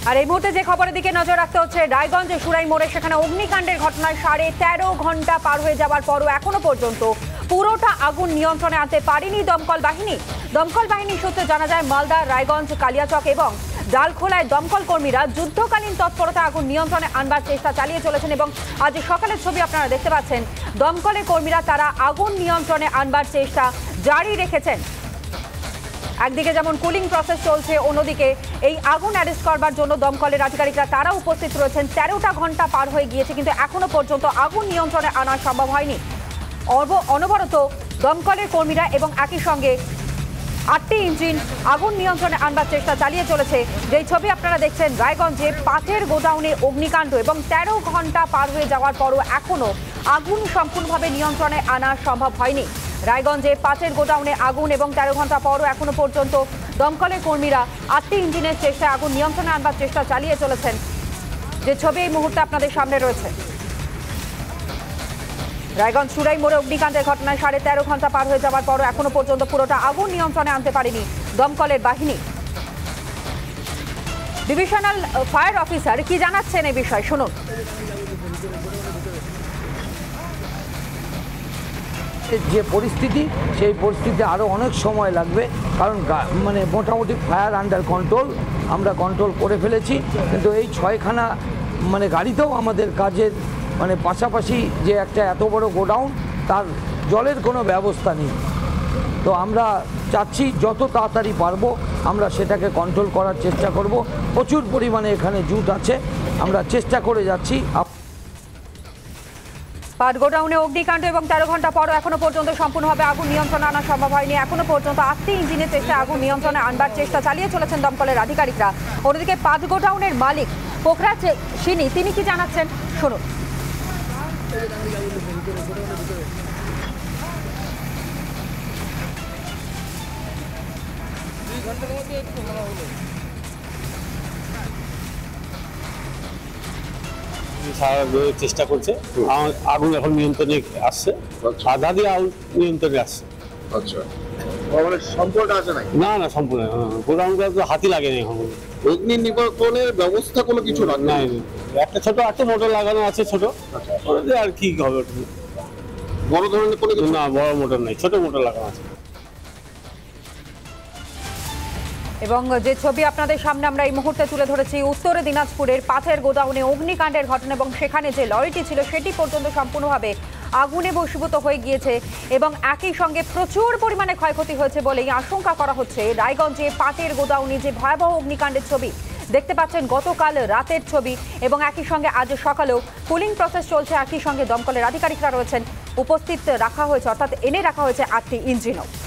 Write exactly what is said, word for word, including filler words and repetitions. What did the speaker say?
আর এই মুহূর্তে যে খবরের দিকে নজর রাখতে হচ্ছে, রায়গঞ্জে সুরাই মোড়ে সেখানে অগ্নিকাণ্ডের ঘটনায় সাড়ে তেরো ঘন্টা পার হয়ে যাওয়ার পরও এখনো পর্যন্ত পুরোটা আগুন নিয়ন্ত্রণে আনতে পারেনি দমকল বাহিনী। দমকল বাহিনী সূত্রে জানা যায়, মালদা, রায়গঞ্জ, কালিয়াচক এবং ডালখোলায় দমকল কর্মীরা যুদ্ধকালীন তৎপরতা আগুন নিয়ন্ত্রণে আনবার চেষ্টা চালিয়ে চলেছেন এবং আজ সকালের ছবি আপনারা দেখতে পাচ্ছেন, দমকলের কর্মীরা তারা আগুন নিয়ন্ত্রণে আনবার চেষ্টা জারি রেখেছেন। একদিকে যেমন কুলিং প্রসেস চলছে, অন্যদিকে এই আগুন অ্যারেস্ট করবার জন্য দমকলের আধিকারিকরা তারা উপস্থিত রয়েছেন। তেরোটা ঘন্টা পার হয়ে গিয়েছে, কিন্তু এখনো পর্যন্ত আগুন নিয়ন্ত্রণে আনা সম্ভব হয়নি। অনবরত দমকলের কর্মীরা এবং একই সঙ্গে আটটি ইঞ্জিন আগুন নিয়ন্ত্রণে আনবার চেষ্টা চালিয়ে চলেছে। যেই ছবি আপনারা দেখছেন, রায়গঞ্জে পাটের গোডাউনে অগ্নিকাণ্ড এবং তেরো ঘন্টা পার হয়ে যাওয়ার পরও এখনো আগুন সম্পূর্ণভাবে নিয়ন্ত্রণে আনা সম্ভব হয়নি। রায়গঞ্জে পাটের গোডাউনে আগুন এবং তেরো ঘন্টা পরও এখনো পর্যন্ত দমকলের কর্মীরা আটটি ইঞ্জিনের চেষ্টায় আগুন নিয়ন্ত্রণে আনবার চেষ্টা চালিয়ে চলেছেন। যে ছবি এই মুহূর্তে আপনাদের সামনে রয়েছে, রায়গঞ্জ সুরাই মোড়ে অগ্নিকাণ্ডের ঘটনায় সাড়ে তেরো ঘন্টা পার হয়ে যাওয়ার পরও এখনো পর্যন্ত পুরোটা আগুন নিয়ন্ত্রণে আনতে পারেনি দমকলের বাহিনী। ডিভিশনাল ফায়ার অফিসার কি জানাচ্ছেন এই বিষয়ে শুনুন। যে পরিস্থিতি, সেই পরিস্থিতি আরও অনেক সময় লাগবে, কারণ মানে মোটামুটি ফায়ার আন্ডার কন্ট্রোল আমরা কন্ট্রোল করে ফেলেছি, কিন্তু এই ছয়খানা মানে গাড়িতেও আমাদের কাজের মানে পাশাপাশি যে একটা এত বড় গোডাউন, তার জলের কোনো ব্যবস্থা নেই। তো আমরা চাচ্ছি যত তাড়াতাড়ি পারবো আমরা সেটাকে কন্ট্রোল করার চেষ্টা করব। প্রচুর পরিমাণে এখানে জুট আছে, আমরা চেষ্টা করে যাচ্ছি। পাট গোডাউনে অগ্নিকাণ্ড এবং তেরো ঘন্টা পরও এখনো পর্যন্ত সম্পূর্ণভাবে আগুন নিয়ন্ত্রণে আনা সম্ভব হয়নি। এখনো পর্যন্ত আটটি ইঞ্জিনের চেষ্টা আগুন নিয়ন্ত্রণে আনবার চেষ্টা চালিয়ে চলেছেন দমকলের আধিকারিকরা। অন্যদিকে পাট গোডাউনের মালিক পোখরাজ সিনি তিনি কি জানাচ্ছেন শুনুন। চেষ্টা করছে, আগুন এখন নিয়ন্ত্রণে আসছে, আধা দিয়ে আগুন নিয়ন্ত্রণে আসছে। আচ্ছা, সম্পূর্ণ আছে না? না না সম্পূর্ণ গোডাউনটা তো হাতি লাগে না এখন। অগ্নি নির্বাপনের ব্যবস্থা কোনো কিছু না, একটা ছোট একটা মোটর লাগানো আছে ছোট, আর কি হবে, বড় ধরনের কোনো কিছু না, বড় মোটর নেই, ছোট মোটর লাগানো আছে। এবং যে ছবি আপনাদের সামনে আমরা এই মুহূর্তে তুলে ধরেছি, উত্তরে দিনাজপুরের পাথের গোডাউনে অগ্নিকাণ্ডের ঘটনা এবং সেখানে যে লরিটি ছিল সেটি পর্যন্ত সম্পূর্ণভাবে আগুনে বশীভূত হয়ে গিয়েছে এবং একই সঙ্গে প্রচুর পরিমাণে ক্ষয়ক্ষতি হয়েছে বলেই আশঙ্কা করা হচ্ছে। রায়গঞ্জে পাটের গোডাউনে যে ভয়াবহ অগ্নিকাণ্ডের ছবি দেখতে পাচ্ছেন, গতকাল রাতের ছবি এবং একই সঙ্গে আজ সকালেও কুলিং প্রসেস চলছে। একই সঙ্গে দমকলের আধিকারিকরা রয়েছেন, উপস্থিত রাখা হয়েছে, অর্থাৎ এনে রাখা হয়েছে আটটি ইঞ্জিনও।